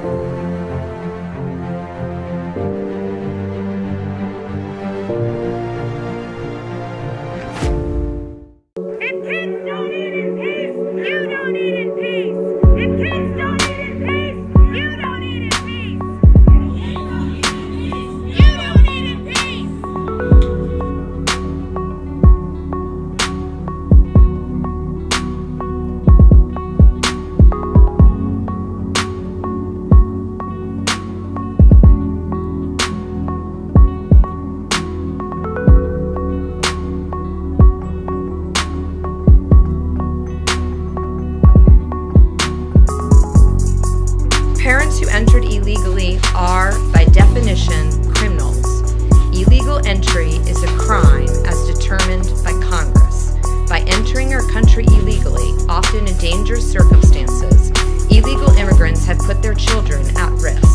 Parents who entered illegally are, by definition, criminals. Illegal entry is a crime as determined by Congress. By entering our country illegally, often in dangerous circumstances, illegal immigrants have put their children at risk.